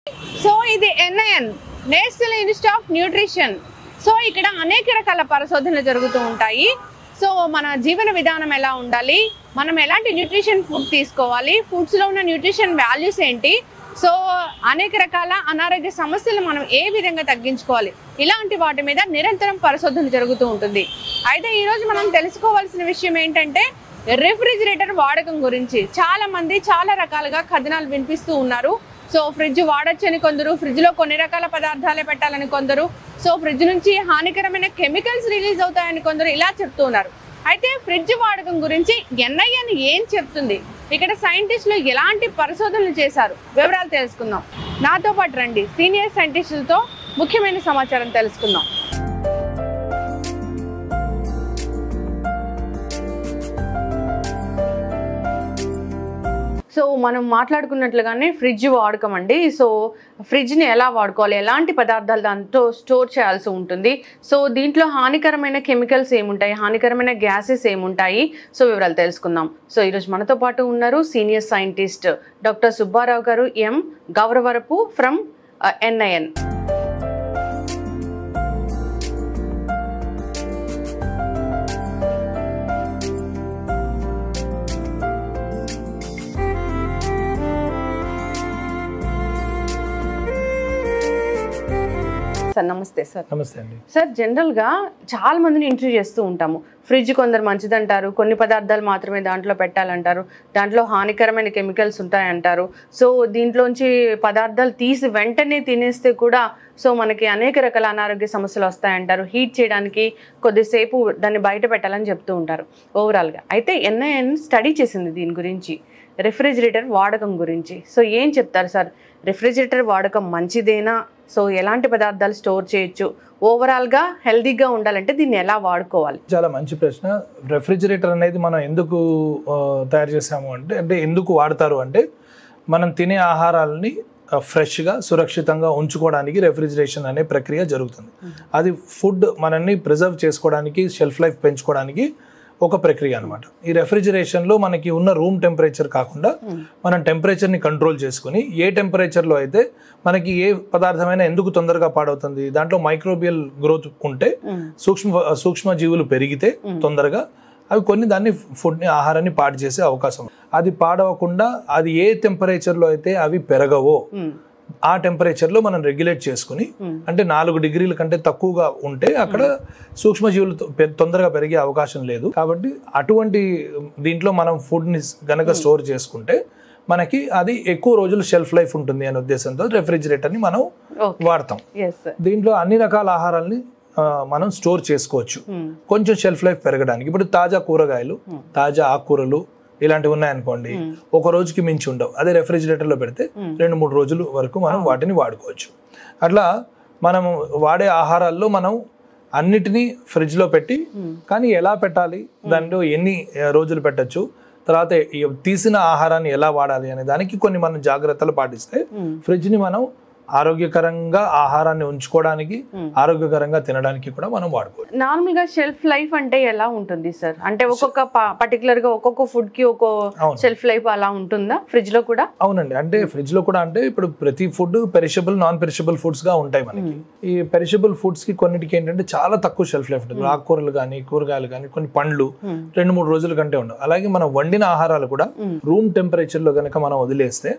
So ఇది NIN national institute of nutrition. So ఇక్కడ అనేక రకాల పరిశోధనలు జరుగుతూ ఉంటాయి. సో మన జీవన విధానం ఎలా ఉండాలి, మనం ఎలాంటి న్యూట్రిషన్ ఫుడ్ తీసుకోవాలి, ఫుడ్స్లో ఉన్న న్యూట్రిషన్ వాల్యూస్ ఏంటి, సో అనేక రకాల అనారోగ్య సమస్యలు మనం ఏ విధంగా తగ్గించుకోవాలి, ఇలాంటి వాటి మీద నిరంతరం పరిశోధన జరుగుతూ ఉంటుంది. అయితే ఈరోజు మనం తెలుసుకోవాల్సిన విషయం ఏంటంటే రెఫ్రిజిరేటర్ వాడకం గురించి. చాలా మంది చాలా రకాలుగా కథనాలు వినిపిస్తూ ఉన్నారు. సో ఫ్రిడ్జ్ వాడొచ్చని కొందరు, ఫ్రిడ్జ్లో కొన్ని రకాల పదార్థాలే పెట్టాలని కొందరు, సో ఫ్రిడ్జ్ నుంచి హానికరమైన కెమికల్స్ రిలీజ్ అవుతాయని కొందరు ఇలా చెప్తూ ఉన్నారు. అయితే ఫ్రిడ్జ్ వాడకం గురించి NIN ఏం చెప్తుంది, ఇక్కడ సైంటిస్టులు ఎలాంటి పరిశోధనలు చేశారు, వివరాలు తెలుసుకుందాం. నాతో పాటు రండి, సీనియర్ సైంటిస్టులతో ముఖ్యమైన సమాచారం తెలుసుకుందాం. సో మనం మాట్లాడుకున్నట్లుగానే ఫ్రిడ్జ్ వాడకం అండి. సో ఫ్రిడ్జ్ని ఎలా వాడుకోవాలి, ఎలాంటి పదార్థాలు దాంతో స్టోర్ చేయాల్సి ఉంటుంది, సో దీంట్లో హానికరమైన కెమికల్స్ ఏముంటాయి, హానికరమైన గ్యాసెస్ ఏముంటాయి, సో వివరాలు తెలుసుకుందాం. సో ఈరోజు మనతో పాటు ఉన్నారు సీనియర్ సైంటిస్ట్ డాక్టర్ సుబ్బారావు గారు, M Gauravarapu from NIN. Sir నమస్తే. సార్ నమస్తే అండి. సార్ జనరల్గా చాలా మందిని ఇంటర్వ్యూ చేస్తూ ఉంటాము. ఫ్రిడ్జ్ కొందరు మంచిదంటారు, కొన్ని పదార్థాలు మాత్రమే దాంట్లో పెట్టాలంటారు, దాంట్లో హానికరమైన కెమికల్స్ ఉంటాయంటారు. సో దీంట్లోంచి పదార్థాలు తీసి వెంటనే తినేస్తే కూడా సో మనకి అనేక రకాల అనారోగ్య సమస్యలు వస్తాయంటారు. హీట్ చేయడానికి కొద్దిసేపు దాన్ని బయట పెట్టాలని చెప్తూ ఉంటారు ఓవరాల్గా. అయితే NIN స్టడీ చేసింది దీని గురించి, రెఫ్రిజిరేటర్ వాడకం గురించి. సో ఏం చెప్తారు సార్, రెఫ్రిజిరేటర్ వాడకం మంచిదేనా, సో ఎలాంటి పదార్థాలు స్టోర్ చేయొచ్చు, ఓవరాల్గా హెల్దీగా ఉండాలంటే దీన్ని ఎలా వాడుకోవాలి? చాలా మంచి ప్రశ్న. రెఫ్రిజిరేటర్ అనేది మనం ఎందుకు తయారు చేసాము అంటే ఎందుకు వాడతారు అంటే మనం తినే ఆహారాలని ఫ్రెష్గా సురక్షితంగా ఉంచుకోవడానికి రెఫ్రిజిరేషన్ అనే ప్రక్రియ జరుగుతుంది. అది ఫుడ్ మనల్ని ప్రిజర్వ్ చేసుకోవడానికి, షెల్ఫ్ లైఫ్ పెంచుకోవడానికి ఒక ప్రక్రియ అనమాట. ఈ రెఫ్రిజిరేషన్లో మనకి ఉన్న రూమ్ టెంపరేచర్ కాకుండా మనం టెంపరేచర్ని కంట్రోల్ చేసుకుని ఏ టెంపరేచర్లో అయితే మనకి ఏ పదార్థమైనా ఎందుకు తొందరగా పాడవుతుంది, దాంట్లో మైక్రోబియల్ గ్రోత్ ఉంటే సూక్ష్మ జీవులు పెరిగితే తొందరగా అవి కొన్ని దాన్ని ఫుడ్ని ఆహారాన్ని పాడు చేసే అవకాశం. అది పాడవకుండా అది ఏ టెంపరేచర్లో అయితే అవి పెరగవో ఆ టెంపరేచర్లో మనం రెగ్యులేట్ చేసుకుని, అంటే 4 డిగ్రీల కంటే తక్కువగా ఉంటే అక్కడ సూక్ష్మజీవులు తొందరగా పెరిగే అవకాశం లేదు. కాబట్టి అటువంటి దీంట్లో మనం ఫుడ్ని కనుక స్టోర్ చేసుకుంటే మనకి అది ఎక్కువ రోజులు షెల్ఫ్ లైఫ్ ఉంటుంది అనే ఉద్దేశంతో రెఫ్రిజిరేటర్ని మనం వాడతాం. దీంట్లో అన్ని రకాల ఆహారాలని మనం స్టోర్ చేసుకోవచ్చు కొంచెం షెల్ఫ్ లైఫ్ పెరగడానికి. ఇప్పుడు తాజా కూరగాయలు, తాజా ఆకుకూరలు ఇలాంటివి ఉన్నాయనుకోండి, ఒక రోజుకి మించి ఉండవు. అదే రెఫ్రిజిరేటర్లో పెడితే 2-3 రోజుల వరకు మనం వాటిని వాడుకోవచ్చు. అట్లా మనం వాడే ఆహారాల్లో మనం అన్నిటినీ ఫ్రిడ్జ్లో పెట్టి, కానీ ఎలా పెట్టాలి, దాంట్లో ఎన్ని రోజులు పెట్టచ్చు, తర్వాత తీసిన ఆహారాన్ని ఎలా వాడాలి అనే దానికి కొన్ని మనం జాగ్రత్తలు పాటిస్తే ఫ్రిడ్జ్ని మనం ఆరోగ్యకరంగా ఆహారాన్ని ఉంచుకోవడానికి, ఆరోగ్యకరంగా తినడానికి కూడా మనం వాడుకోవచ్చు. నార్మల్ గా షెల్ఫ్ లైఫ్ అంటే ఎలా ఉంటుంది సార్, అంటే ఒక్కొక్క పర్టికులర్ గా ఒక్కొక్క ఫుడ్ కి ఒక్కొక్క షెల్ఫ్ లైఫ్ అలా ఉంటుందా ఫ్రిడ్జ్ లో కూడా? అవునండి. అంటే ఫ్రిడ్జ్ లో కూడా అంటే ఇప్పుడు ప్రతి food perishable, non perishable foods గా ఉంటాయి మనకి. ఈ పెరిషబుల్ ఫుడ్స్ కి కొన్నిటికి ఏంటంటే చాలా తక్కువ షెల్ఫ్ లైఫ్ ఉంటుంది. ఆకుకూరలు కానీ, కూరగాయలు కానీ, కొన్ని పండ్లు 2-3 రోజుల కంటే ఉండవు. అలాగే మనం వండిన ఆహారాలు కూడా రూమ్ టెంపరేచర్ లో కనుక మనం వదిలేస్తే,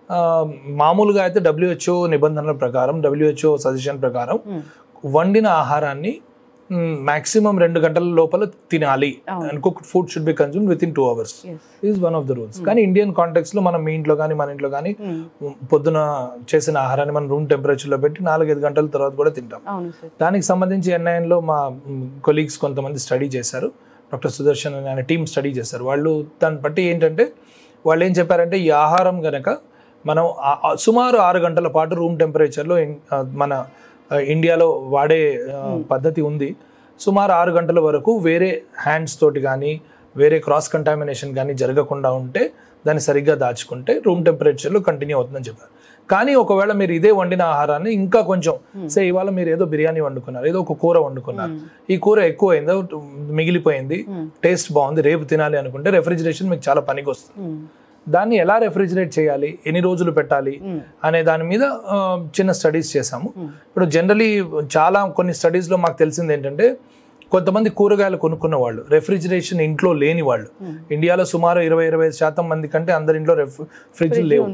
మామూలుగా అయితే WHO నిబంధనల ప్రకారం, WHO సజెషన్ ప్రకారం వండిన ఆహారాన్ని మాక్సిమం 2 గంటల లోపల తినాలి. Cooked food should be consumed within 2 hours is one of the rules. కానీ ఇండియన్ కాంటెక్స్ట్ లో మనం మీ ఇంట్లో కానీ మన ఇంట్లో కానీ పొద్దున చేసిన ఆహారాన్ని మనం రూమ్ టెంపరేచర్ లో పెట్టి 4-5 గంటల తర్వాత కూడా తింటాం. దానికి సంబంధించి NIN లో మా కొలీగ్స్ కొంతమంది స్టడీ చేశారు. డాక్టర్ సుదర్శన్ అనే టీమ్ స్టడీ చేశారు. వాళ్ళు దాన్ని బట్టి ఏంటంటే వాళ్ళు ఏం చెప్పారంటే, ఈ ఆహారం గనక మనం సుమారు 6 గంటల పాటు రూమ్ టెంపరేచర్లో మన ఇండియాలో వాడే పద్ధతి ఉంది. సుమారు 6 గంటల వరకు వేరే హ్యాండ్స్ తోటి కానీ, వేరే క్రాస్ కంటామినేషన్ కానీ జరగకుండా ఉంటే, దాన్ని సరిగ్గా దాచుకుంటే రూమ్ టెంపరేచర్లో కంటిన్యూ అవుతుందని చెప్పారు. కానీ ఒకవేళ మీరు ఇదే వండిన ఆహారాన్ని ఇంకా కొంచెం ఇవాళ మీరు ఏదో బిర్యానీ వండుకున్నారు, ఏదో ఒక కూర వండుకున్నారు, ఈ కూర ఎక్కువ అయిందో, మిగిలిపోయింది, టేస్ట్ బాగుంది, రేపు తినాలి అనుకుంటే రెఫ్రిజిరేషన్ మీకు చాలా పనికి వస్తుంది. దాన్ని ఎలా రెఫ్రిజిరేట్ చేయాలి, ఎన్ని రోజులు పెట్టాలి అనే దాని మీద చిన్న స్టడీస్ చేసాము. ఇప్పుడు జనరలీ కొన్ని స్టడీస్లో మాకు తెలిసింది ఏంటంటే, కొంతమంది కూరగాయలు కొనుక్కున్న వాళ్ళు రెఫ్రిజిరేషన్ ఇంట్లో లేని వాళ్ళు, ఇండియాలో సుమారు 20-25% మంది కంటే అందరి ఇంట్లో ఫ్రిడ్జ్ లేవు.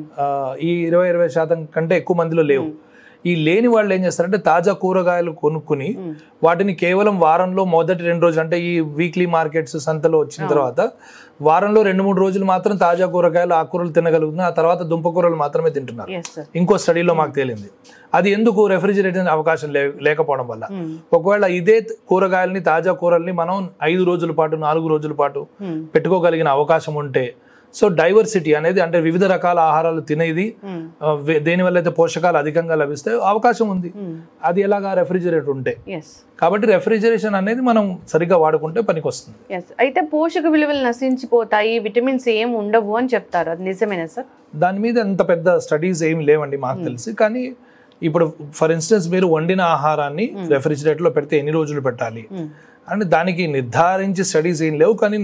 ఈ 20-25% కంటే ఎక్కువ మందిలో లేవు. ఈ లేని వాళ్ళు ఏం చేస్తారంటే తాజా కూరగాయలు కొనుక్కుని వాటిని కేవలం వారంలో మొదటి 2 రోజులు, అంటే ఈ వీక్లీ మార్కెట్స్ సంతలో వచ్చిన తర్వాత వారంలో 2-3 రోజులు మాత్రం తాజా కూరగాయలు ఆకుకూరలు తినగలుగుతున్నారు. ఆ తర్వాత దుంపకూరలు మాత్రమే తింటున్నారు. ఇంకో స్టడీలో మాకు తేలింది. అది ఎందుకు? రెఫ్రిజిరేషన్ అవకాశం లేకపోవడం వల్ల. ఒకవేళ ఇదే కూరగాయలని, తాజా కూరల్ని మనం 5 రోజుల పాటు 4 రోజుల పాటు పెట్టుకోగలిగిన అవకాశం ఉంటే, సో డైవర్సిటీ అనేది, అంటే వివిధ రకాల ఆహారాలు తినేది, దేనివల్ల అయితే పోషకాలు అధికంగా లభిస్తాయో అవకాశం ఉంది. అది ఎలాగా? రెఫ్రిజిరేటర్ ఉంటే. కాబట్టి రెఫ్రిజిరేషన్ అనేది మనం సరిగ్గా వాడుకుంటే పనికి వస్తుంది. అయితే పోషక విలువలు నశించిపోతాయి, విటమిన్స్ ఏం ఉండవు అని చెప్తారు, అది నిజమేనా సార్? దాని మీద అంత పెద్ద స్టడీస్ ఏమి లేవండి మాకు తెలిసి. కానీ ఇప్పుడు ఫర్ ఇన్స్టెన్స్ మీరు వండిన ఆహారాన్ని రెఫ్రిజిరేటర్లో పెడితే ఎన్ని రోజులు పెట్టాలి అంటే దానికి నిర్ధారించి స్టడీస్ ఏం లేవు. కానీ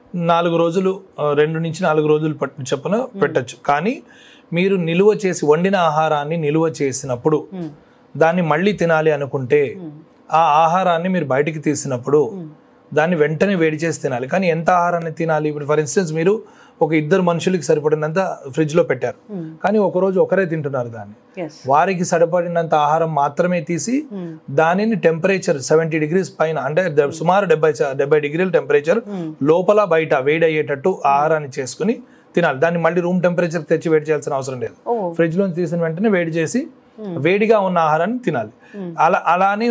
4 రోజులు, 2 నుంచి 4 రోజులు చొప్పున పెట్టచ్చు. కానీ మీరు వండిన ఆహారాన్ని నిలువ చేసినప్పుడు దాన్ని మళ్ళీ తినాలి అనుకుంటే, ఆ ఆహారాన్ని మీరు బయటికి తీసినప్పుడు దాన్ని వెంటనే వేడి చేసి తినాలి. కానీ ఎంత ఆహారాన్ని తినాలి? ఇప్పుడు ఫర్ ఇన్స్టెన్స్ మీరు ఒక 2 మనుషులకి సరిపడినంత ఫ్రిడ్జ్ లో పెట్టారు, కానీ ఒకరోజు ఒకరే తింటున్నారు దాన్ని. వారికి సరిపడినంత ఆహారం మాత్రమే తీసి దానిని టెంపరేచర్ 70 degrees పైన, అంటే సుమారు 70 డిగ్రీల టెంపరేచర్ లోపల బయట వేడి అయ్యేటట్టు ఆహారాన్ని చేసుకుని తినాలి. దాన్ని మళ్ళీ రూమ్ టెంపరేచర్ తెచ్చి వేడి చేయాల్సిన అవసరం లేదు. ఫ్రిడ్జ్ లో తీసిన వెంటనే వేడి చేసి వేడిగా ఉన్న ఆహారాన్ని తినాలి. అలానే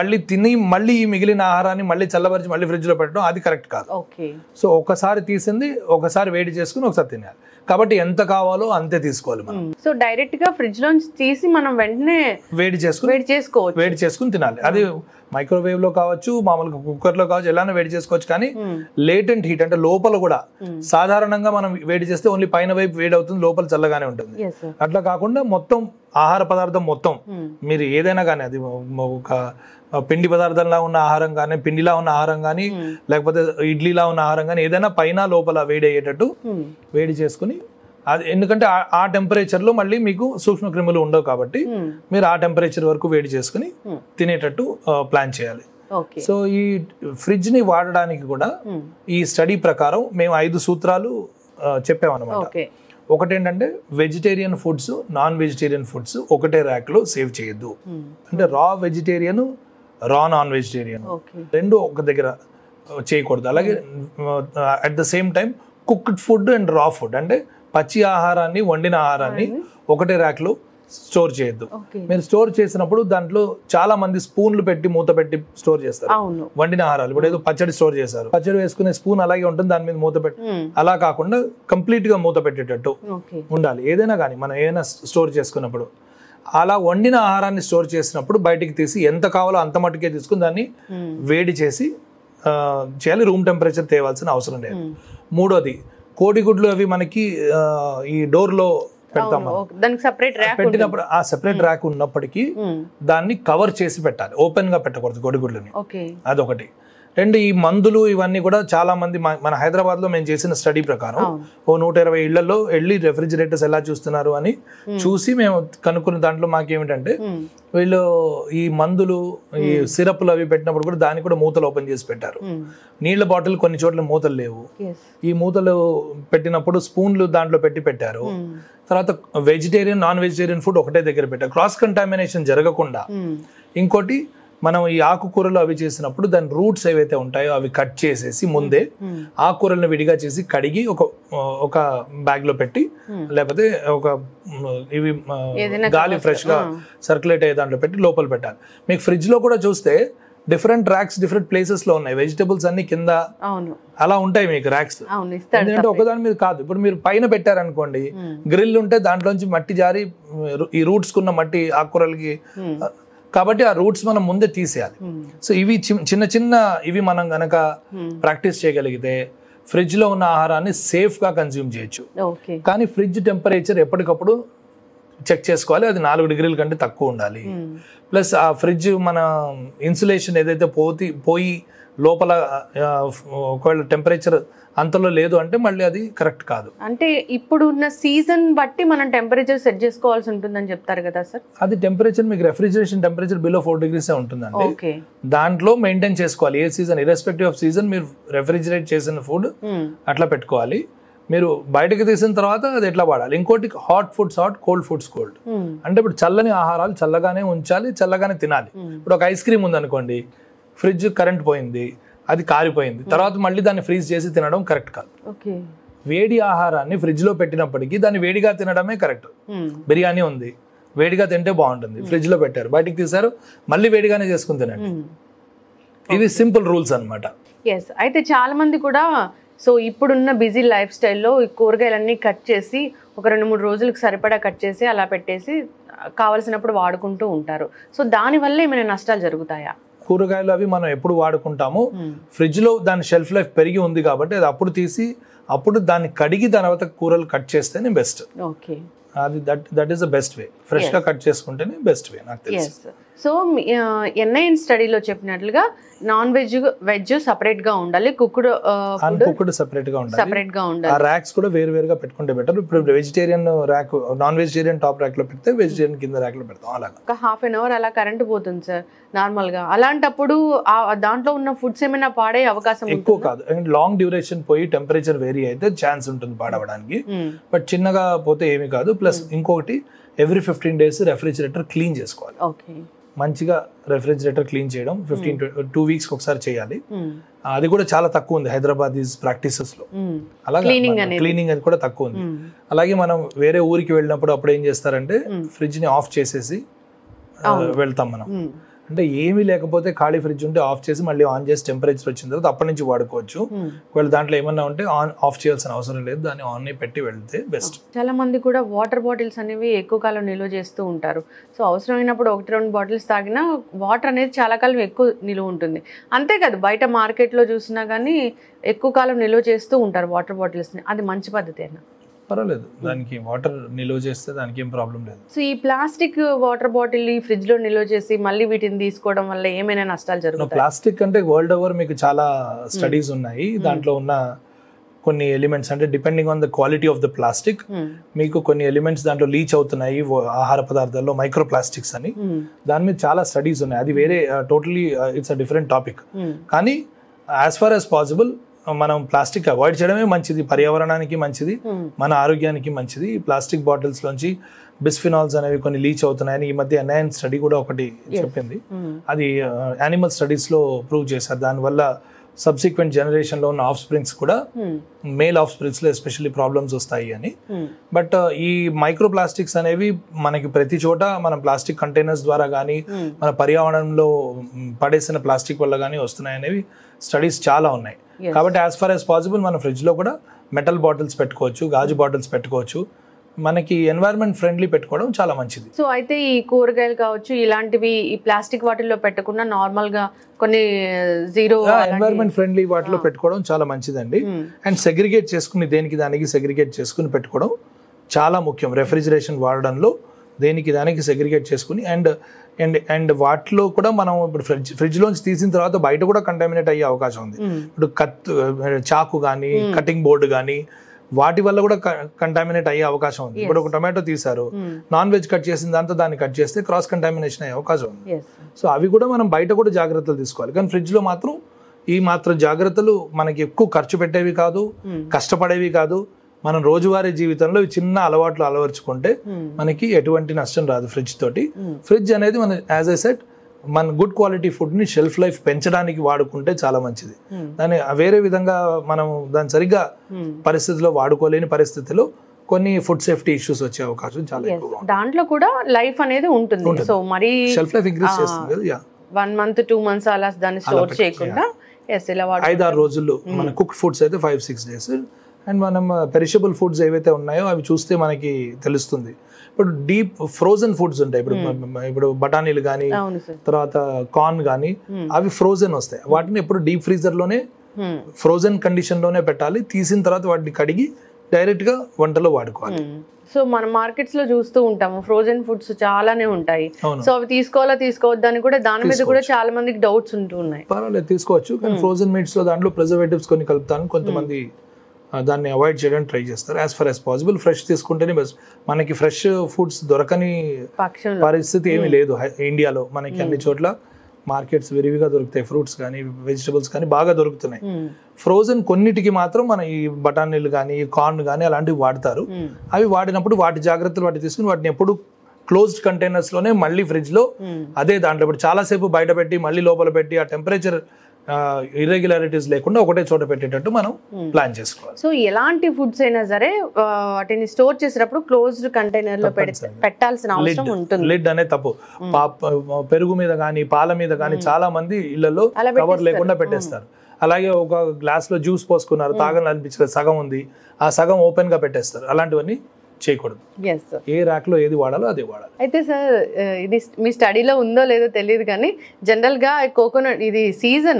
మళ్ళీ ఈ మిగిలిన ఆహారాన్ని మళ్ళీ చల్లబరిచి మళ్ళీ ఫ్రిడ్జ్ లో పెట్టడం అది కరెక్ట్ కాదు. సో ఒకసారి తీసింది ఒకసారి వేడి చేసుకుని ఒకసారి తినాలి. కాబట్టి ఎంత కావాలో అంతే తీసుకోవాలి మనం. సో డైరెక్ట్ గా ఫ్రిడ్జ్ లోంచి తీసి మనం వెంటనే వేడి చేసుకుని తినాలి. అది మైక్రోవేవ్ లో కావచ్చు, మామూలుగా కుక్కర్ లో కావచ్చు, ఎలానో వేడి చేసుకోవచ్చు. కానీ లేటెంట్ హీట్ అంటే లోపల కూడా సాధారణంగా మనం వేడి చేస్తే ఓన్లీ పైన వైపు వేడి అవుతుంది, లోపల చల్లగానే ఉంటుంది. అట్లా కాకుండా మొత్తం ఆహార పదార్థం మొత్తం మీరు ఏదైనా కానీ, అది ఒక పిండి పదార్థంలా ఉన్న ఆహారం కానీ, పిండిలా ఉన్న ఆహారం కానీ, లేకపోతే ఇడ్లీలా ఉన్న ఆహారం కానీ, ఏదైనా పైన లోపల వేడి అయ్యేటట్టు వేడి చేసుకుని, అది ఎందుకంటే ఆ టెంపరేచర్ లో మళ్ళీ మీకు సూక్ష్మ క్రిములు ఉండవు కాబట్టి మీరు ఆ టెంపరేచర్ వరకు వేడి చేసుకుని తినేటట్టు ప్లాన్ చేయాలి. సో ఈ ఫ్రిడ్జ్ ని వాడడానికి కూడా ఈ స్టడీ ప్రకారం మేము 5 సూత్రాలు చెప్పామన్నమాట. ఒకటేంటంటే vegetarian foods, non vegetarian foods ఒకటే ర్యాక్ లో సేవ్ చేయొద్దు. అంటే రా వెజిటేరియన్, రా నాన్ వెజిటేరియన్ రెండు ఒక దగ్గర చేయకూడదు. అలాగే at the same time cooked food and raw food, అంటే పచ్చి ఆహారాన్ని, వండిన ఆహారాన్ని ఒకటే ర్యాక్ లో స్టోర్ చేయొద్దు. మీరు స్టోర్ చేసినప్పుడు దాంట్లో చాలా మంది స్పూన్లు పెట్టి మూత పెట్టి స్టోర్ చేస్తారు వండిన ఆహారాలు. ఇప్పుడు ఏదో పచ్చడి స్టోర్ చేశారు, పచ్చడి వేసుకునే స్పూన్ అలాగే ఉంటుంది, దాని మీద మూత పెట్టి, అలా కాకుండా కంప్లీట్ గా మూత పెట్టేటట్టు ఉండాలి. ఏదైనా కానీ మనం ఏదైనా స్టోర్ చేసుకున్నప్పుడు అలా వండిన ఆహారాన్ని స్టోర్ చేసినప్పుడు బయటికి తీసి ఎంత కావాలో అంత మట్టుకే తీసుకుని దాన్ని వేడి చేసి చేయాలి. రూమ్ టెంపరేచర్ తేవాల్సిన అవసరం లేదు. మూడోది, కోడిగుడ్లు అవి మనకి ఈ డోర్ లో పెడతాం, పెట్టినప్పుడు ఆ సెపరేట్ ర్యాక్ ఉన్నప్పటికీ దాన్ని కవర్ చేసి పెట్టాలి, ఓపెన్ గా పెట్టకూడదు కోడిగుడ్లని. అదొకటి. రెండు, ఈ మందులు ఇవన్నీ కూడా చాలా మంది మన హైదరాబాద్ లో మేము చేసిన స్టడీ ప్రకారం 120 ఇళ్లలో వెళ్ళి రెఫ్రిజిరేటర్స్ ఎలా చూస్తున్నారు అని చూసి మేము కనుక్కున్న దాంట్లో మాకేమిటంటే, వీళ్ళు ఈ మందులు, ఈ సిరప్లు అవి పెట్టినప్పుడు కూడా దానికి కూడా మూతలు ఓపెన్ చేసి పెట్టారు. నీళ్ల బాటిల్ కొన్ని చోట్ల మూతలు లేవు, ఈ మూతలు పెట్టినప్పుడు స్పూన్లు దాంట్లో పెట్టారు. తర్వాత వెజిటేరియన్, నాన్ వెజిటేరియన్ ఫుడ్ ఒకటే దగ్గర పెట్టారు, క్రాస్ కంటామినేషన్ జరగకుండా. ఇంకోటి, మనం ఈ ఆకుకూరలు అవి చేసినప్పుడు దాని రూట్స్ ఏవైతే ఉంటాయో అవి కట్ చేసేసి ముందే ఆకుకూరలను విడిగా చేసి కడిగి ఒక బ్యాగ్ లో పెట్టి, లేకపోతే ఒక ఇవి గాలి ఫ్రెష్ గా సర్క్యులేట్ అయ్యే దాంట్లో పెట్టి లోపల పెట్టాలి. మీకు ఫ్రిడ్జ్ లో కూడా చూస్తే డిఫరెంట్ ర్యాక్స్ డిఫరెంట్ ప్లేసెస్ లో ఉన్నాయి. వెజిటబుల్స్ అన్ని కింద అలా ఉంటాయి మీకు ర్యాక్స్. ఎందుకంటే ఒకదాని మీద కాదు. ఇప్పుడు మీరు పైన పెట్టారనుకోండి, గ్రిల్ ఉంటే దాంట్లోంచి మట్టి జారి ఈ రూట్స్ కున్న మట్టి ఆకుకూరలకి, కాబట్టి ఆ రూట్స్ మనం ముందే తీసేయాలి. సో ఇవి చిన్న ఇవి మనం గనక ప్రాక్టీస్ చేయగలిగితే ఫ్రిడ్జ్ లో ఉన్న ఆహారాన్ని సేఫ్ గా కన్జ్యూమ్ చేయొచ్చు. కానీ ఫ్రిడ్జ్ టెంపరేచర్ ఎప్పటికప్పుడు చెక్ చేసుకోవాలి, అది 4 డిగ్రీల కంటే తక్కువ ఉండాలి. ప్లస్ ఆ ఫ్రిడ్జ్ మన ఇన్సులేషన్ ఏదైతే పోయి లోపల ఒకవేళ టెంపరేచర్ అంతలో లేదు అంటే మళ్ళీ అది కరెక్ట్ కాదు. అంటే ఇప్పుడు ఉన్న సీజన్ బట్టి మనం టెంపరేచర్ సెట్ చేసుకోవాల్సి ఉంటుందని చెప్తారు కదా సార్? అది టెంపరేచర్ మీకు రెఫ్రిజరేషన్ టెంపరేచర్ బిలో 4 degrees ఉంటుందండి. ఓకే, దాంట్లో మెయింటైన్ చేసుకోవాలి. ఏ సీజన్ ఇర్రెస్పెక్టివ్ ఆఫ్ సీజన్ మీరు రెఫ్రిజిరేట్ చేసిన ఫుడ్ అట్లా పెట్టుకోవాలి. మీరు బయటకు తీసిన తర్వాత అది ఎట్లా వాడాలి. ఇంకోటి hot foods hot, cold foods cold. అంటే ఇప్పుడు చల్లని ఆహారాలు చల్లగానే ఉంచాలి, చల్లగానే తినాలి. ఇప్పుడు ఒక ఐస్ క్రీమ్ ఉందనుకోండి, ఫ్రిడ్జ్ కరెంట్ పోయింది, అది కారిపోయింది, తర్వాత మళ్ళీ దాన్ని ఫ్రీజ్ చేసి తినడం కరెక్ట్ కాదు. వేడి ఆహారాన్ని ఫ్రిడ్జ్ లో పెట్టినప్పటికీ దాన్ని వేడిగా తినడమే కరెక్ట్. బిర్యానీ ఉంది, వేడిగా తింటే బాగుంటుంది, ఫ్రిడ్జ్ లో పెట్టారు, బయటికి తీసారు, మళ్ళీ వేడిగానే చేసుకుని తినండి. ఇవి సింపుల్ రూల్స్ అన్నమాట. ఎస్, అయితే చాలా మంది కూడా సో ఇప్పుడున్న బిజీ లైఫ్ స్టైల్లో ఈ కూరగాయలన్నీ కట్ చేసి ఒక 2-3 రోజులకు సరిపడా కట్ చేసి అలా పెట్టేసి కావాల్సినప్పుడు వాడుకుంటూ ఉంటారు. సో దానివల్ల ఏమైనా నష్టాలు జరుగుతాయా? కూరగాయలు అవి మనం ఎప్పుడు వాడుకుంటాము, ఫ్రిడ్జ్ లో దాని షెల్ఫ్ లైఫ్ పెరిగి ఉంది కాబట్టి అది అప్పుడు తీసి అప్పుడు దాన్ని కడిగి తర్వాత కూరలు కట్ చేస్తేనే బెస్ట్. ఓకే, అది that is the best way. Fresh గా కట్ చేసుకుంటేనే బెస్ట్ వే నాకు తెలుసు. సో ఎన్ఐఎన్ స్టడీలో చెప్పినట్లుగా నాన్ వెజ్ వెజ్ సపరేట్ గా ఉండాలి, కుక్డ్ అన్కుక్డ్ సెపరేట్ గా ఉండాలి. ఆ ర్యాక్స్ కూడా వేరు వేరుగా పెట్టుకుంటే బెటర్. ఇప్పుడు vegetarian rack, non vegetarian top rack లో పెడితే వెజిటేరియన్ కింద ర్యాక్ లో పెడతాం. అలాగా ఒక ½ an hour అలా కరెంట్ పోతుంది సార్ నార్మల్ గా. అలాంటప్పుడు దాంట్లో ఉన్న ఫుడ్స్ ఏమైనా పాడే అవకాశం ఎక్కువ కాదు. లాంగ్ డ్యూరేషన్ పోయి టెంపరేచర్ వేరీ అయితే ఛాన్స్ ఉంటుంది పాడవడానికి, బట్ చిన్నగా పోతే ఏమీ కాదు. ప్లస్ ఇంకొకటి ఎవ్రీ 15 days రెఫ్రిజిరేటర్ క్లీన్ చేసుకోవాలి. మంచిగా రెఫ్రిజిరేటర్ క్లీన్ చేయడం 2 weeks ఒకసారి చేయాలి. అది కూడా చాలా తక్కువ ఉంది హైదరాబాద్ ప్రాక్టీసెస్ లో. అలాగే క్లీనింగ్ అది కూడా తక్కువ ఉంది. అలాగే మనం వేరే ఊరికి వెళ్ళినప్పుడు అప్పుడు ఏం చేస్తారంటే ఫ్రిడ్జ్ ని ఆఫ్ చేసేసి వెళ్తాం మనం. అంటే ఏమీ లేకపోతే ఖాళీ ఫ్రిడ్జ్ ఉంటే ఆఫ్ చేసి మళ్ళీ ఆన్ చేసి టెంపరేచర్ వచ్చిన తర్వాత అప్పటి నుంచి వాడుకోవచ్చు. ఒకవేళ దాంట్లో ఏమన్నా ఉంటే ఆఫ్ చేయాల్సిన అవసరం లేదు, దాన్ని ఆన్ పెట్టి వెళ్తే బెస్ట్. చాలా మంది కూడా వాటర్ బాటిల్స్ అనేవి ఎక్కువ కాలం నిల్వ చేస్తూ ఉంటారు. సో అవసరమైనప్పుడు 1-2 బాటిల్స్ తాగినా వాటర్ అనేది చాలా కాలం ఎక్కువ నిలువ ఉంటుంది. అంతేకాదు బయట మార్కెట్లో చూసినా కానీ ఎక్కువ కాలం నిల్వ చేస్తూ ఉంటారు వాటర్ బాటిల్స్ని. అది మంచి పద్ధతేనా? పర్వాలేదు, దానికి వాటర్ నిల్వ చేస్తే దానికి ఏం ప్రాబ్లం లేదు. సో ఈ ప్లాస్టిక్ వాటర్ బాటిల్ ఫ్రిడ్జ్ లో నిల్వ చేసి మళ్ళీ వీటిని తీసుకోవడం వల్ల ఏమైనా నష్టాలు జరుగుతాయి? ప్లాస్టిక్ అంటే వరల్డ్ ఓవర్ మీకు చాలా స్టడీస్ ఉన్నాయి. దాంట్లో ఉన్న కొన్ని ఎలిమెంట్స్ అంటే depending on the quality of the plastic మీకు కొన్ని ఎలిమెంట్స్ దాంట్లో లీచ్ అవుతున్నాయి ఆహార పదార్థాల్లో, మైక్రో ప్లాస్టిక్స్ అని. దాని మీద చాలా స్టడీస్ ఉన్నాయి. అది వేరే totally it's a different topic. కానీ యాజ్ ఫార్ యాజ్ పాసిబుల్ మనం ప్లాస్టిక్ అవాయిడ్ చేయడమే మంచిది, పర్యావరణానికి మంచిది, మన ఆరోగ్యానికి మంచిది. ప్లాస్టిక్ బాటిల్స్ లోంచి బిస్ఫినాల్స్ అనేవి కొన్ని లీచ్ అవుతున్నాయని ఈ మధ్య ఎన్ఐఎన్ స్టడీ కూడా ఒకటి చెప్పింది. అది యానిమల్ స్టడీస్ లో ప్రూవ్ చేశారు. దానివల్ల సబ్సిక్వెంట్ జనరేషన్ లో ఉన్న ఆఫ్ స్ప్రింగ్స్ కూడా మేల్ ఆఫ్ స్ప్రింగ్స్ లో ఎస్పెషల్లీ ప్రాబ్లమ్స్ వస్తాయి అని. బట్ ఈ మైక్రో ప్లాస్టిక్స్ అనేవి మనకి ప్రతి చోట మనం ప్లాస్టిక్ కంటైనర్స్ ద్వారా కానీ మన పర్యావరణంలో పడేసిన ప్లాస్టిక్ వల్ల కానీ వస్తున్నాయి అనేవి స్టడీస్ చాలా ఉన్నాయి. కాబట్టి యాజ్ ఫార్ యాజ్ పాసిబుల్ మన ఫ్రిడ్జ్ లో కూడా మెటల్ బాటిల్స్ పెట్టుకోవచ్చు, గాజు బాటిల్స్ పెట్టుకోవచ్చు. మనకి ఎన్వైరన్మెంట్ ఫ్రెండ్లీ పెట్టుకోవడం చాలా మంచిది. సో అయితే ఈ కూరగాయలు కావచ్చు ఇలాంటివి ఈ ప్లాస్టిక్ వాటిల్లో పెట్టకుండా నార్మల్ గా కొన్ని జీరో ఎన్వైరన్మెంట్ ఫ్రెండ్లీ వాటిలో పెట్టుకోవడం చాలా మంచిదండి. అండ్ సెగ్రిగేట్ చేసుకుని దేనికి దానికి సెగ్రిగేట్ చేసుకుని పెట్టుకోవడం చాలా ముఖ్యం. రెఫ్రిజిరేషన్ వాడడంలో దేనికి దానికి సెగ్రిగేట్ చేసుకుని అండ్ అండ్ అండ్ వాటిలో కూడా మనం ఇప్పుడు ఫ్రిడ్జ్ లోంచి తీసిన తర్వాత బయట కూడా కంటామినేట్ అయ్యే అవకాశం ఉంది. ఇప్పుడు చాకు కానీ కటింగ్ బోర్డు కానీ వాటి వల్ల కూడా కంటామినేట్ అయ్యే అవకాశం ఉంది. ఇప్పుడు ఒక టొమాటో తీసారు, నాన్ వెజ్ కట్ చేసిన దాంతో దాన్ని కట్ చేస్తే క్రాస్ కంటామినేషన్ అయ్యే అవకాశం ఉంది. సో అవి కూడా మనం బయట కూడా జాగ్రత్తలు తీసుకోవాలి. కానీ ఫ్రిడ్జ్ లో మాత్రం ఈ మాత్రం జాగ్రత్తలు మనకి ఎక్కువ ఖర్చు పెట్టేవి కాదు, కష్టపడేవి కాదు. మనం రోజువారీ జీవితంలో చిన్న అలవాట్లు అలవర్చుకుంటే మనకి ఎటువంటి నష్టం రాదు ఫ్రిడ్జ్ తోటి. ఫ్రిడ్జ్ అనేది మన యాజ్ ఐ సెడ్ మన గుడ్ క్వాలిటీ ఫుడ్ ని షెల్ఫ్ లైఫ్ పెంచడానికి వాడుకుంటే చాలా మంచిది. దాన్ని వేరే విధంగా మనం దాన్ని సరిగ్గా పరిస్థితిలో వాడుకోలేని పరిస్థితిలో కొన్ని ఫుడ్ సేఫ్టీ ఇష్యూస్ వచ్చే అవకాశం చాలా ఎక్కువ. దాంట్లో కూడా లైఫ్ అనేది ఉంటుంది. సో మరి షెల్ఫ్ లైఫ్ ఇంక్రీజ్ చేస్తుంది కదా. 1 month 2 months అలా దాన్ని స్టోర్ చేయకుండా 5-6 రోజుల్లో మన కుక్డ్ ఫుడ్స్ అయితే 5-6 days. అండ్ మనం పెరిషబుల్ ఫుడ్స్ ఏవైతే ఉన్నాయో అవి చూస్తే మనకి తెలుస్తుంది. ఇప్పుడు డీప్ ఫ్రోజన్ ఫుడ్స్ ఉంటాయి. ఇప్పుడు బఠానీలు కానీ తర్వాత కార్న్ కానీ అవి ఫ్రోజన్ వస్తాయి. వాటిని ఎప్పుడు డీప్ ఫ్రీజర్ లోనే ఫ్రోజన్ కండిషన్ లోనే పెట్టాలి. తీసిన తర్వాత వాటిని కడిగి డైరెక్ట్ గా వంటలో వాడుకోవాలి. సో మనం మార్కెట్స్ లో చూస్తూ ఉంటాము ఫ్రోజన్ ఫుడ్స్ చాలానే ఉంటాయి. సో అవి తీసుకోవాలా తీసుకోవద్దని కూడా దాని మీద కూడా చాలా మందికి డౌట్స్ ఉంటూ ఉన్నాయి. పర్వాలేదు తీసుకోవచ్చు, కానీ ఫ్రోజన్ మీట్స్ లో దాంట్లో ప్రిజర్వేటివ్స్ కొన్ని కలుపుతాను కొంతమంది దాన్ని అవాయిడ్ చేయడానికి ట్రై చేస్తారు. As far as possible fresh తీసుకుంటేనే బెస్ట్. మనకి ఫ్రెష్ ఫుడ్స్ దొరకని పరిస్థితి ఏమీ లేదు ఇండియాలో. మనకి అన్ని చోట్ల మార్కెట్స్ విరివిగా దొరుకుతాయి, ఫ్రూట్స్ కానీ వెజిటబుల్స్ కానీ బాగా దొరుకుతున్నాయి. ఫ్రోజన్ కొన్నిటికి మాత్రం మన ఈ బఠానీలు కానీ కార్న్ కానీ అలాంటివి వాడతారు. అవి వాడినప్పుడు వాటి జాగ్రత్తలు వాటి తీసుకుని వాటిని ఎప్పుడు క్లోజ్డ్ కంటైనర్స్ లోనే మళ్ళీ ఫ్రిడ్జ్ లో అదే దాంట్లో ఇప్పుడు చాలాసేపు బయట పెట్టి మళ్ళీ లోపల పెట్టి ఆ టెంపరేచర్ ఇర్రెగ్యులారిటీస్ లేకుండా ఒకటే చోట పెట్టేటట్టు మనం ప్లాన్ చేసుకోవాలి. సో ఎలాంటి ఫుడ్స్ అయినా సరే వాటిని స్టోర్ చేసేటప్పుడు క్లోజ్డ్ కంటైనర్ లో పెట్టాల్సిన అవసరం ఉంటుంది. లిడ్ అనే తప్పు. పెరుగు మీద కానీ పాల మీద కానీ చాలా మంది ఇళ్లలో కవర్ లేకుండా పెట్టేస్తారు. అలాగే ఒక గ్లాస్ లో జ్యూస్ పోసుకున్నారు, తాగాలనిపించలేదు, సగం ఉంది, ఆ సగం ఓపెన్ గా పెట్టేస్తారు. అలాంటివన్నీ చేయకూడదు. ఏ ర్యాక్ లో ఏది వాడాలో అదే వాడాలి. అయితే సార్ ఇది మీ స్టడీలో ఉందో లేదో తెలియదు కానీ జనరల్ గా కోకోనట్ ఇది season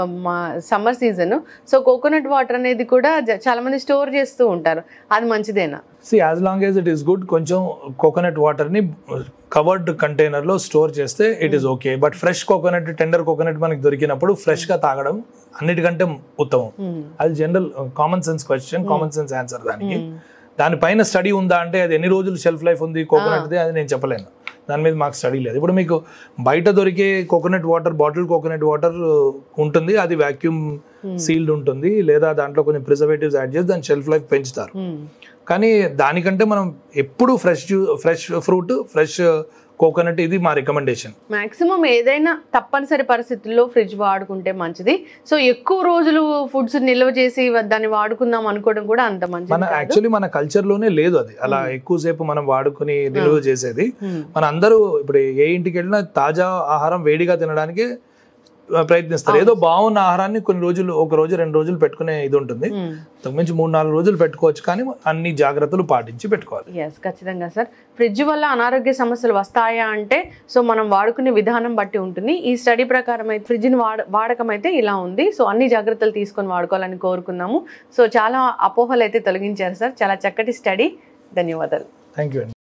summer season, so coconut water అనేది కూడా చాలా మంది స్టోర్ చేస్తూ ఉంటారు, అది మంచిదేనా? As long as it is good. కొంచెం కోకోనట్ వాటర్ ని కవర్డ్ కంటైనర్ లో స్టోర్ చేస్తే it is okay. But fresh coconut, tender coconut మనకి దొరికినప్పుడు ఫ్రెష్ గా తాగడం అన్నిటికంటే ఉత్తమం. అది general common sense question, common sense answer. దానిపైన స్టడీ ఉందా అంటే అది ఎన్ని రోజులు షెల్ఫ్ లైఫ్ ఉంది కోకోనట్ది అది నేను చెప్పలేను, దాని మీద మాకు స్టడీ లేదు. ఇప్పుడు మీకు బయట దొరికే coconut water, bottle coconut water ఉంటుంది, అది వాక్యూమ్ సీల్డ్ ఉంటుంది, లేదా దాంట్లో కొన్ని ప్రిజర్వేటివ్స్ యాడ్ చేసి దాని షెల్ఫ్ లైఫ్ పెంచుతారు. కానీ దానికంటే మనం ఎప్పుడు ఫ్రెష్ ఫ్రూట్, ఫ్రెష్ కోకోనట్, ఇది మా రికమెండేషన్. మాక్సిమం ఏదైనా తప్పనిసరి పరిస్థితుల్లో ఫ్రిడ్జ్ వాడుకుంటే మంచిది. సో ఎక్కువ రోజులు ఫుడ్స్ నిల్వ చేసి దాన్ని వాడుకుందాం అనుకోవడం కూడా అంత మంచిది. మన యాక్చువల్లీ మన కల్చర్ లోనే లేదు అది, అలా ఎక్కువసేపు మనం వాడుకుని నిల్వ చేసేది. మన అందరూ ఇప్పుడు ఏ ఇంటికి వెళ్ళినా తాజా ఆహారం వేడిగా తినడానికి ప్రయత్నిస్తారు. ఏదో బాగున్న ఆహారాన్ని కొన్ని రోజులు, ఒక రోజు 2 రోజులు పెట్టుకునే ఇది ఉంటుంది, మించి 3-4 రోజులు పెట్టుకోవచ్చు, కానీ అన్ని జాగ్రత్తలు పాటించి పెట్టుకోవాలి. ఎస్, ఖచ్చితంగా సార్. ఫ్రిడ్జ్ వల్ల అనారోగ్య సమస్యలు వస్తాయా అంటే సో మనం వాడుకునే విధానం బట్టి ఉంటుంది. ఈ స్టడీ ప్రకారం అయితే ఫ్రిడ్జ్ వాడకం అయితే ఇలా ఉంది. సో అన్ని జాగ్రత్తలు తీసుకొని వాడుకోవాలని కోరుకున్నాము. సో చాలా అపోహలు అయితే తొలగించారు సార్, చాలా చక్కటి స్టడీ. ధన్యవాదాలు. Thank you.